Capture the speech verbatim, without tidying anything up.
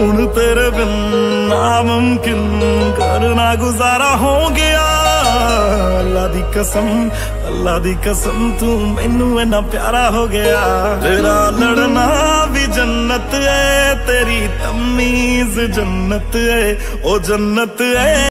हुण तेरे बिन नामुमकिन करना गुजारा हो गया। अल्लाह दी कसम, अल्लाह दी कसम, तू मैनू इन्ना प्यारा हो गया। तेरा लड़ना भी जन्नत है, तेरी तमीज जन्नत है, ओ जन्नत है।